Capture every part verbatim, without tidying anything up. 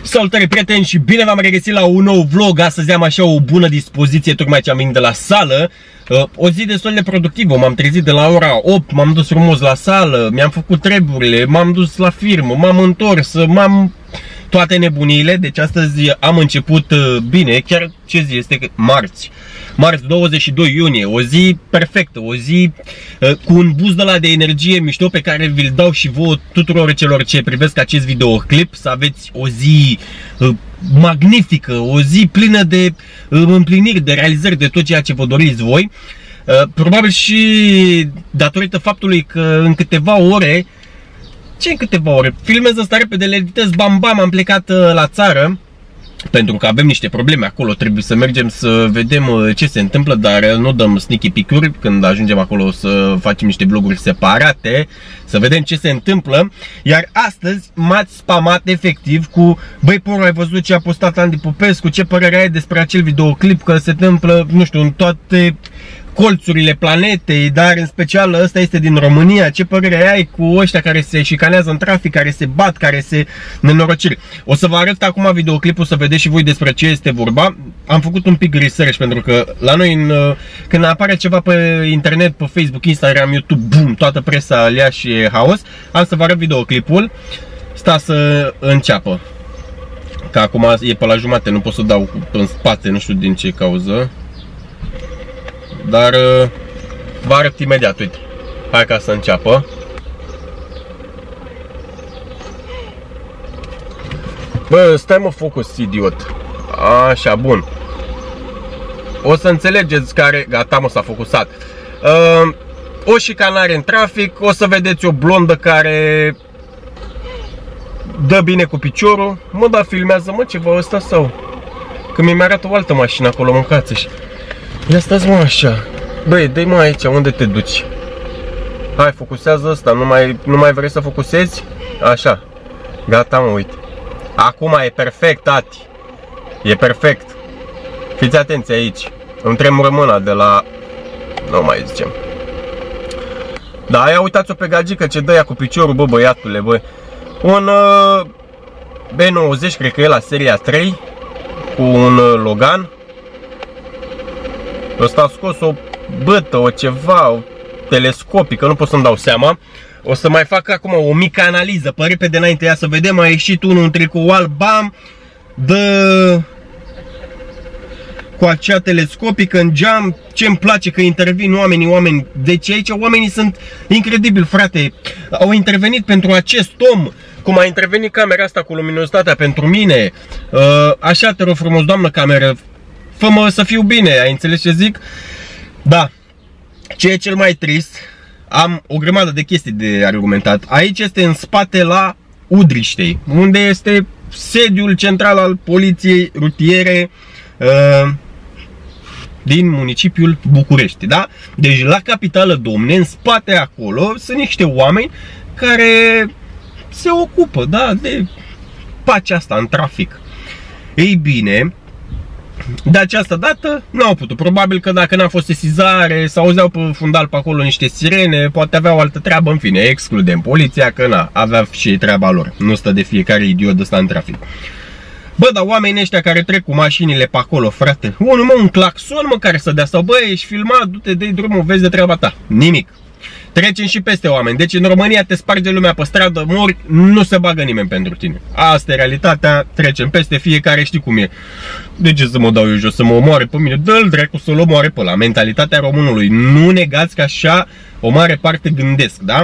Salutare prieteni și bine v-am regăsit la un nou vlog. Astăzi am așa o bună dispoziție, tocmai ce am venit de la sală. O zi destul de productivă, m-am trezit de la ora opt, m-am dus frumos la sală, mi-am făcut treburile, m-am dus la firmă, m-am întors, m-am... toate nebuniile. Deci astăzi am început bine, chiar ce zi este? Marți. Marți douăzeci și doi iunie, o zi perfectă, o zi uh, cu un boost de la de energie mișto pe care vi-l dau și vouă tuturor celor ce privesc acest videoclip. Să aveți o zi uh, magnifică, o zi plină de uh, împliniri, de realizări, de tot ceea ce vă doriți voi. Uh, probabil și datorită faptului că în câteva ore, ce în câteva ore, filmez ăsta repede, le editez, bam bam, am plecat uh, la țară. Pentru că avem niște probleme acolo, trebuie să mergem să vedem ce se întâmplă, dar nu dăm sneaky peek-uri. Când ajungem acolo o să facem niște vloguri separate, să vedem ce se întâmplă. Iar astăzi m-ați spamat efectiv cu: băi, Poru, ai văzut ce a postat Andy Popescu? Ce părere ai despre acel videoclip? Că se întâmplă, nu știu, în toate colțurile planetei, dar în special ăsta este din România. Ce părere ai cu ăștia care se șicanează în trafic, care se bat, care se nenorociri? O să vă arăt acum videoclipul să vedeți și voi despre ce este vorba. Am făcut un pic research pentru că la noi în, când apare ceva pe internet, pe Facebook, Instagram, YouTube, boom, toată presa lea și e haos. Am să vă arăt videoclipul. Sta să înceapă, că acum e pe la jumate, nu pot să dau în spate, nu știu din ce cauză. Dar vă arăt imediat, uite. Hai ca să înceapă. Bă, stai mă, focus, idiot. Așa, bun. O să înțelegeți care... Gata, mă, s-a focusat. uh, O șicanare în trafic. O să vedeți o blondă care dă bine cu piciorul. Mă, da, filmează, mă, ceva ăsta sau? Că mi-mi arată o altă mașină acolo, mâncați-și. Ia stați, mă, așa. Băi, dă-i, mă, aici, unde te duci? Hai, focusează ăsta, nu mai, nu mai vrei să focusezi? Așa. Gata, mă, uite. Acum e perfect, tati. E perfect. Fiți atenți aici. Îmi tremură mâna de la... Nu mai zicem. Da, ia uitați-o pe gagică ce dă ea cu piciorul, bă, băiatule, bă. Un uh, B nouăzeci, cred că e la seria trei. Cu un uh, Logan. Ăsta a scos o bătă, o ceva, o telescopică, nu pot să-mi dau seama. O să mai fac acum o mică analiză, pe repede înainte, ia să vedem. A ieșit unul în tricou alb, bam, dă cu acea telescopică în geam. Ce-mi place că intervin oamenii, oameni. Deci aici oamenii sunt incredibili, frate. Au intervenit pentru acest om, cum a intervenit camera asta cu luminositatea pentru mine. Așa, te rog frumos, doamnă cameră, fă-mă să fiu bine, ai înțeles ce zic? Da. Ce e cel mai trist, am o grămadă de chestii de argumentat. Aici este în spate la Udriștei, unde este sediul central al poliției rutiere uh, din municipiul București, da? Deci la capitală, domne, în spate acolo sunt niște oameni care se ocupă, da, de pacea asta în trafic. Ei bine, de această dată nu au putut. Probabil că dacă n-a fost sesizare, s-auzeau pe fundal pe acolo niște sirene, poate aveau altă treabă, în fine, excludem poliția, că na, avea și treaba lor. Nu stă de fiecare idiot ăsta în trafic. Bă, dar oamenii ăștia care trec cu mașinile pe acolo, frate, unul, mă, un claxon, mă, care să dea, sau bă, ești filmat, du-te, dă-i drumul, vezi de treaba ta. Nimic. Trecem și peste oameni. Deci în România te sparge lumea pe stradă, mori, nu se bagă nimeni pentru tine. Asta e realitatea, trecem peste, fiecare știi cum e. De ce să mă dau eu jos, să mă omoare pe mine? Dă-l dracu să-l omoare pe ăla. Mentalitatea românului. Nu negați că așa o mare parte gândesc, da?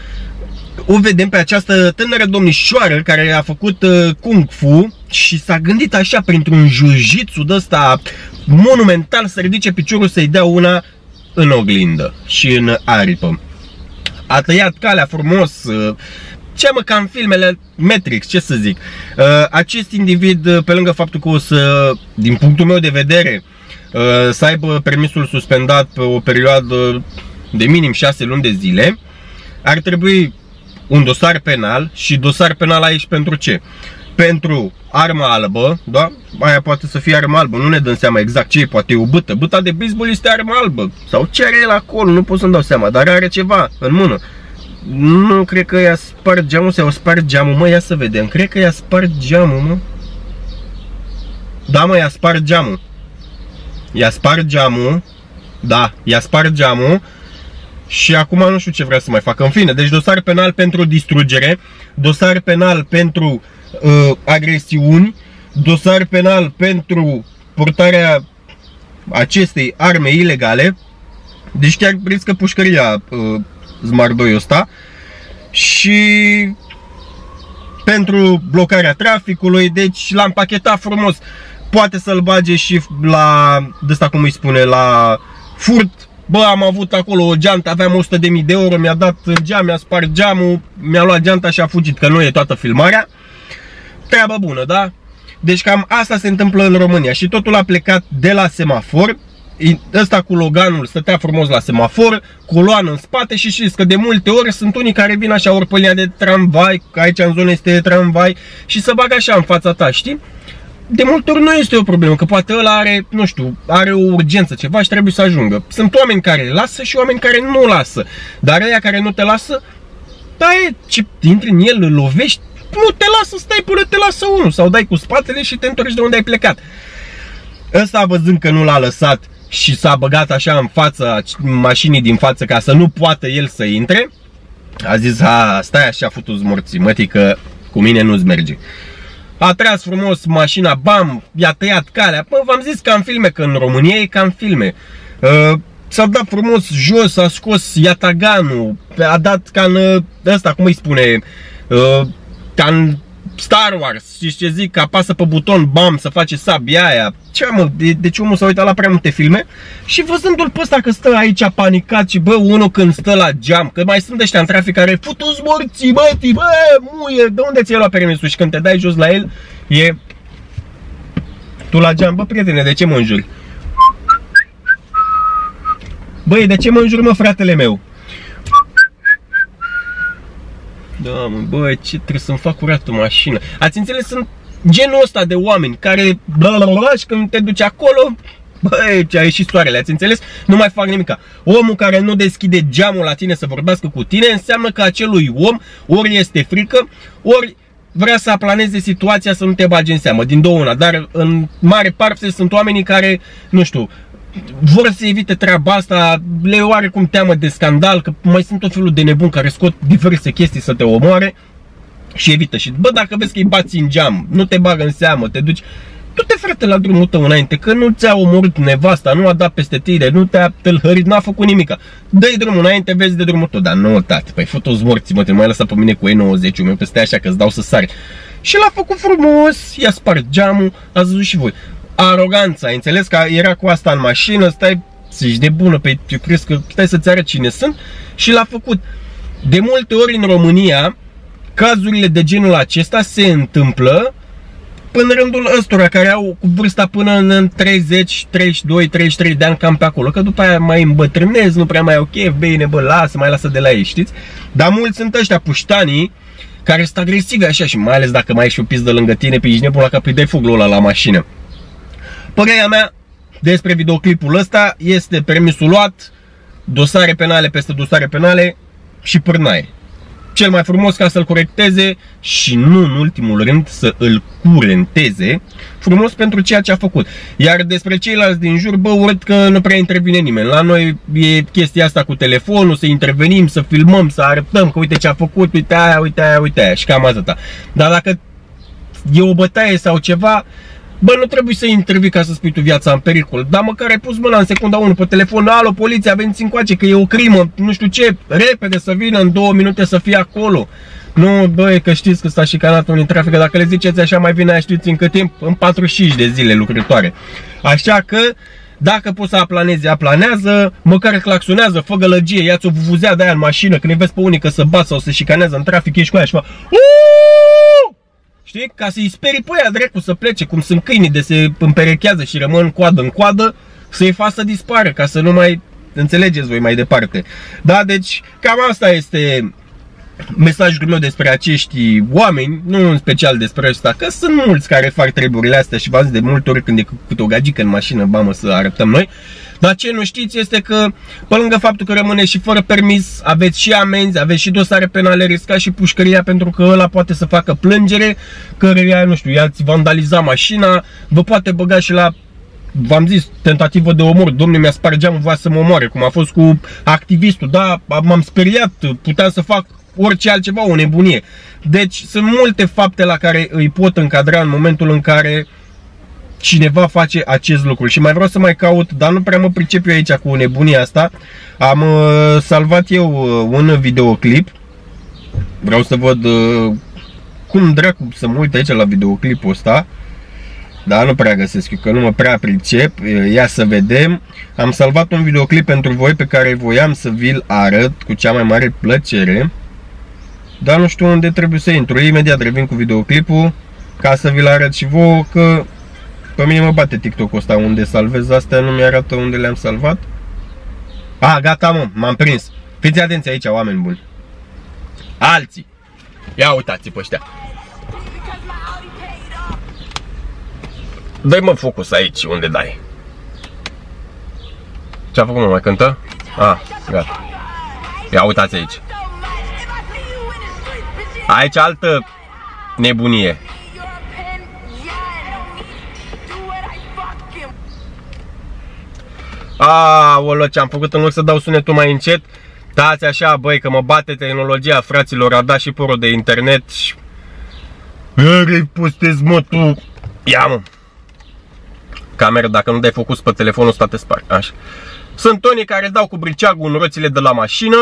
O vedem pe această tânără domnișoară care a făcut uh, Kung Fu și s-a gândit așa printr-un jiu-jitsu de ăsta monumental să ridice piciorul să-i dea una în oglindă și în aripă. A tăiat calea frumos, ce mă, ca în filmele Matrix, ce să zic. Acest individ, pe lângă faptul că o să, din punctul meu de vedere, să aibă permisul suspendat pe o perioadă de minim șase luni de zile, ar trebui un dosar penal. Și dosar penal aici pentru ce? Pentru armă albă, da? Aia poate să fie armă albă, nu ne dăm seama exact ce e, poate e o bâtă. Bâta de baseball este armă albă. Sau ce are el acolo, nu pot să-mi dau seama, dar are ceva în mână. Nu cred că i-a spart geamul sau i-a spart geamul, mă, ia să vedem. Cred că i-a spart geamul, mă. Da, mă, i-a spart geamul. I-a spart geamul. Da, i-a spart geamul. Și acum nu știu ce vrea să mai facă. În fine, deci dosar penal pentru distrugere, dosar penal pentru uh, agresiuni, dosar penal pentru purtarea acestei arme ilegale. Deci chiar riscă pușcăria uh, zmardoiul ăsta. Și pentru blocarea traficului, deci l-am pachetat frumos. Poate să-l bage și la, de asta cum îi spune, la furt. Bă, am avut acolo o geantă, aveam o sută de mii de euro, mi-a dat geam, mi-a spart geamul, mi-a luat geanta și a fugit, că nu e toată filmarea. Treabă bună, da? Deci cam asta se întâmplă în România și totul a plecat de la semafor. Ăsta cu Loganul stătea frumos la semafor, coloană în spate și știți că de multe ori sunt unii care vin așa ori pe linia de tramvai, că aici în zonă este tramvai, și să bagă așa în fața ta, știi? De multe ori nu este o problemă, că poate ăla are, nu știu, are o urgență, ceva și trebuie să ajungă. Sunt oameni care lasă și oameni care nu lasă. Dar ăia care nu te lasă, da, e, ce intri în el, îl lovești, nu te lasă, stai până te lasă unul. Sau dai cu spatele și te întorci de unde ai plecat. Ăsta, văzând că nu l-a lăsat și s-a băgat așa în fața mașinii din față ca să nu poată el să intre, a zis, ha, stai așa, futu-ți morții, mătii, că cu mine nu-ți merge. A tras frumos mașina, bam, i-a tăiat calea. Bă, v-am zis ca în filme, că în România e ca în filme. Uh, S-a dat frumos jos, a scos iataganul, a dat ca în ăsta, cum îi spune, uh, ca în Star Wars, știți ce zic, că apasă pe buton, bam, să face sabia aia. Ce mă, de, deci omul s-a uitat la prea multe filme și văzându-l pe ăsta că stă aici panicat și bă, unul când stă la geam, că mai sunt ăștia în trafic care futu-ți morții, băti, bă, muie, de unde ți-ai luat permisul? Și când te dai jos la el, e tu la geam, bă, prietene, de ce mă înjuri? Băi, de ce mă înjuri, mă, fratele meu? Da, mă, bă, ce trebuie să-mi fac curat o mașină. Ați înțeles, sunt genul ăsta de oameni care bla bla bla și când te duci acolo, băi, ce a ieșit soarele, ați înțeles? Nu mai fac nimica. Omul care nu deschide geamul la tine să vorbească cu tine înseamnă că acelui om ori este frică, ori vrea să aplaneze situația să nu te bagi în seamă, din două una. Dar în mare parte sunt oamenii care, nu știu, vor să evite treaba asta, le e oarecum teamă de scandal, că mai sunt tot felul de nebuni care scot diverse chestii să te omoare și evită. Și bă, dacă vezi că îi bați în geam, nu te bagă în seamă, te duci, du-te, frate, la drumul tău înainte, că nu ți-a omorât nevasta, nu a dat peste tine, nu te-a tâlhărit, n-a făcut nimica. Dă-i drumul înainte, vezi de drumul tău. Dar nu, tati, păi fă-toți morții, mă, te mai lăsa pe mine cu E nouăzeci-ul meu, peste așa că îți dau să sari. Și l-a făcut frumos, i-a spart geamul, ați văzut și voi. Aroganța, ai înțeles că era cu asta în mașină, stai, zici de bună, pe eu crezi că stai să-ți arăt cine sunt, și l-a făcut. De multe ori în România, cazurile de genul acesta se întâmplă până rândul ăstora care au cu vârsta până în treizeci, treizeci și doi, treizeci și trei de ani, cam pe acolo, că după aia mai îmbătrânezi, nu prea mai au chef, bine, bă, lasă, mai lasă de la ei, știți? Dar mulți sunt ăștia puștanii care sunt agresivi așa și mai ales dacă mai ai și o pizdă lângă tine, pe ești nebun la cap, îi dai foglul ăla la mașină. Părerea mea despre videoclipul ăsta este permisul luat, dosare penale peste dosare penale și pârnaie. Cel mai frumos ca să-l corecteze și nu în ultimul rând să îl curenteze frumos pentru ceea ce a făcut. Iar despre ceilalți din jur, bă, urât că nu prea intervine nimeni. La noi e chestia asta cu telefonul, să intervenim, să filmăm, să arătăm că uite ce a făcut, uite aia, uite aia, uite aia și cam atâta. Dar dacă e o bătaie sau ceva, bă, nu trebuie să intervii ca să spui tu viața în pericol. Dar măcar ai pus mâna în secunda unu pe telefon, alo, poliția, veniți încoace că e o crimă, nu știu ce, repede să vină, în două minute să fie acolo. Nu, băi, că știți că s-a șicanat unii în trafic, dacă le ziceți așa mai bine, știți în cât timp? În patruzeci și cinci de zile lucrătoare. Așa că, dacă poți să aplanezi, aplanează, măcar claxonează, fă gălăgie, ia-ți o vuvuzea de aia în mașină, când îi vezi pe unii că să bat sau să șicanează în trafic, ești cu aia și mă... Știi? Ca să-i sperii pe aia dracu să plece, cum sunt câinii de se împerechează și rămân coadă în coadă, să-i facă să dispară, ca să nu mai înțelegeți voi mai departe. Da, deci cam asta este mesajul meu despre acești oameni, nu în special despre ăsta, că sunt mulți care fac treburile astea și v-am zis de multe ori când e câte o gagică în mașină, bamă, să arătăm noi. Dar ce nu știți este că, pe lângă faptul că rămâne și fără permis, aveți și amenzi, aveți și dosare penale, riscați și pușcăria, pentru că ăla poate să facă plângere, căreia, nu știu, i-ați vandaliza mașina, vă poate băga și la, v-am zis, tentativă de omor. Domnul mi-a spart geamul, voia să mă omoare, cum a fost cu activistul, da, m-am speriat, puteam să fac orice altceva, o nebunie. Deci sunt multe fapte la care îi pot încadra în momentul în care cineva face acest lucru. Și mai vreau să mai caut, dar nu prea mă pricep eu aici cu nebunia asta. Am uh, salvat eu uh, un videoclip. Vreau să văd uh, cum dracu să mă uit aici la videoclipul ăsta. Dar nu prea găsesc eu, că nu mă prea pricep. Ia să vedem. Am salvat un videoclip pentru voi pe care voiam să vi-l arăt cu cea mai mare plăcere. Dar nu știu unde trebuie să intru. Imediat revin cu videoclipul ca să vi-l arăt și vouă, că pe mine mă bate TikTok-ul ăsta unde salvez astea, nu mi-arată unde le-am salvat. A, gata, mă, m-am prins. Fiți atenți aici, oameni buni. Alții. Ia uitați pe ăștia. Dă-i mă focus aici, unde dai. Ce-a făcut, mă, mai cântă? A, gata. Ia uitați aici. Aici altă nebunie. Aoleu, ce-am făcut, în loc să dau sunetul mai încet, dați așa, băi, că mă bate tehnologia, fraților, a dat și porul de internet și... Iar-i pustezi, mă, tu. Ia, mă. Camera, dacă nu dai focus pe telefonul ăsta, te sparg. Așa. Sunt unii care dau cu briceagul în roțile de la mașină,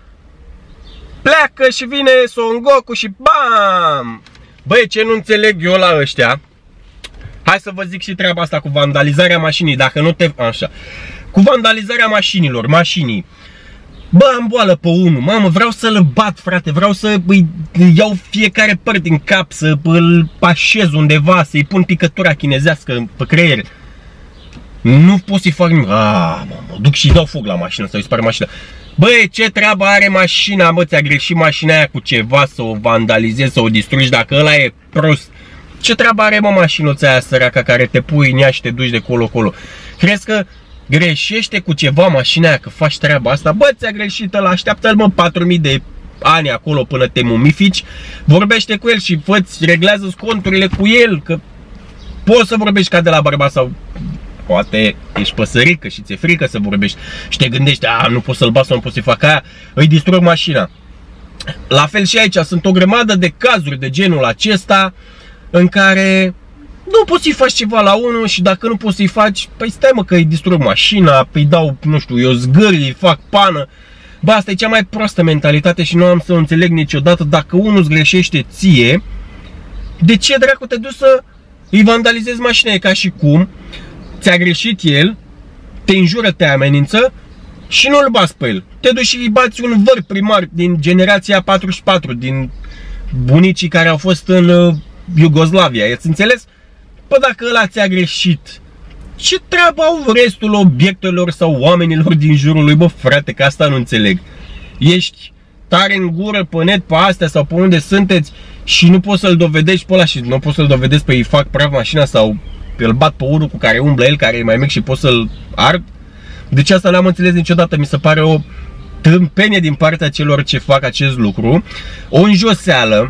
pleacă și vine Son Goku și bam! Băi, ce nu înțeleg eu la ăștia, hai să vă zic și treaba asta cu vandalizarea mașinii, dacă nu te... Așa. Cu vandalizarea mașinilor, mașinii. Bă, am boală pe unul, mamă, vreau să-l bat, frate, vreau să îi iau fiecare păr din cap, să îl așez undeva, să-i pun picătura chinezească pe creier. Nu pot să-i fac nimic. Ah, mă, mă duc și dau foc la mașină, să-i spar mașina. Băi, ce treabă are mașina, bă, ți-a greșit mașina aia cu ceva, să o vandalizezi, să o distrugi, dacă ăla e prost. Ce treabă are, mă, mașinuța aia săraca care te pui în ea și te duci de colo-colo? Crezi că greșește cu ceva mașina aia că faci treaba asta? Bă, ți-a greșit ăla, așteaptă-l, mă, patru mii de ani acolo până te mumifici, vorbește cu el și fă-ți, reglează-ți conturile cu el, că poți să vorbești ca de la bărbat sau poate ești păsărică și ți-e frică să vorbești și te gândești, a, nu pot să-l bat sau nu pot să-i fac aia, îi distrug mașina. La fel și aici, sunt o grămadă de cazuri de genul acesta în care nu poți să-i faci ceva la unul și dacă nu poți să-i faci, păi stai, mă, că îi distrug mașina, îi dau, nu știu, eu zgâri, îi fac pană. Bă, asta e cea mai proastă mentalitate și nu am să o înțeleg niciodată. Dacă unul îți greșește ție, de ce dracu te duci să îi vandalizezi mașina? E ca și cum ți-a greșit el, te înjură, te amenință și nu-l bați pe el. Te duci și îi bați un văr primar din generația patruzeci și patru, din bunicii care au fost în uh, Iugoslavia, i-ați înțeles? Păi dacă ăla ți-a greșit, ce treabă au restul obiectelor sau oamenilor din jurul lui? Bă, frate, că asta nu înțeleg. Ești tare în gură pe net, pe astea sau pe unde sunteți și nu poți să-l dovedești pe ăla și nu poți să-l dovedești pe îi fac praf mașina sau îl bat pe unul cu care umblă el, care e mai mic și poți să-l ard. Deci asta n-am înțeles niciodată, mi se pare o tâmpenie din partea celor ce fac acest lucru, o înjoseală,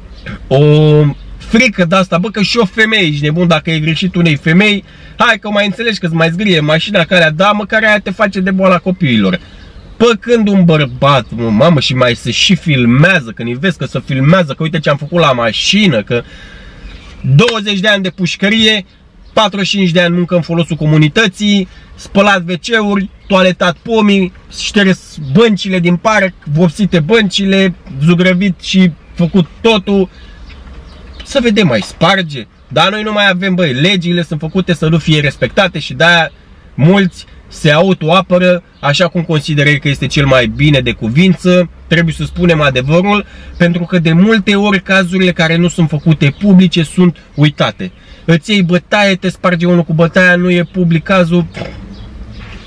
o frică de asta, bă, că și o femeie, ești nebun, dacă e greșit unei femei, hai că mai înțelegi că-ți mai zgârie mașina care, da, măcar aia te face de boala copiilor. Pă când un bărbat, mă, mamă, și mai se și filmează, când îi vezi că se filmează, că uite ce am făcut la mașină, că douăzeci de ani de pușcărie, patruzeci și cinci de ani muncă în folosul comunității, spălat ve ce-uri, toaletat pomii, șters băncile din parc, vopsite băncile, zugrăvit și făcut totul. Să vedem, mai sparge. Dar noi nu mai avem, băi, legile sunt făcute să nu fie respectate și de-aia mulți se autoapără așa cum consideră că este cel mai bine de cuvință. Trebuie să spunem adevărul, pentru că de multe ori cazurile care nu sunt făcute publice sunt uitate. Îți iei bătaie, te sparge unul cu bătaia, nu e public cazul,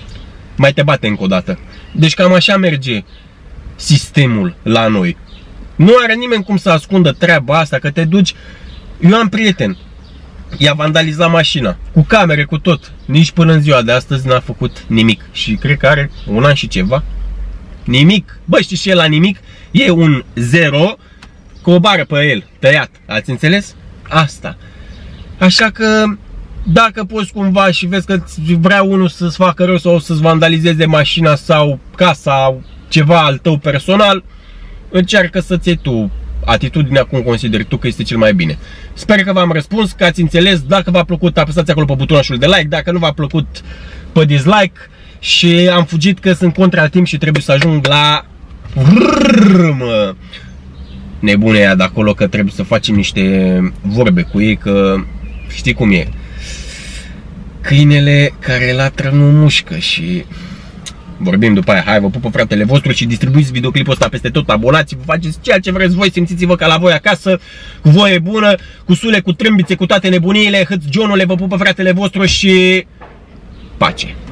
mai te bate încă o dată. Deci cam așa merge sistemul la noi. Nu are nimeni cum să ascundă treaba asta, că te duci... Eu am prieten, i-a vandalizat mașina, cu camere, cu tot. Nici până în ziua de astăzi n-a făcut nimic. Și cred că are un an și ceva. Nimic. Bă, știi și el la nimic? E un zero cu o bară pe el, tăiat. Ați înțeles? Asta. Așa că, dacă poți cumva și vezi că vrea unul să-ți facă rău sau să-ți vandalizeze mașina sau casa sau ceva al tău personal, încearcă să-ți iei tu atitudinea cum consideri tu că este cel mai bine. Sper că v-am răspuns, că ați înțeles. Dacă v-a plăcut, apăsați acolo pe butonul de like. Dacă nu v-a plăcut, pe dislike. Și am fugit că sunt contra timp și trebuie să ajung la nebune aia de acolo, că trebuie să facem niște vorbe cu ei, că știi cum e. Câinele care latră nu mușcă și vorbim după aia. Hai, vă pupă fratele vostru și distribuiți videoclipul ăsta peste tot. Abonați-vă, faceți ceea ce vreți voi, simțiți-vă ca la voi acasă, cu voie bună, cu sule, cu trâmbițe, cu toate nebuniile. Hâț Johnule, vă pupă fratele vostru și pace.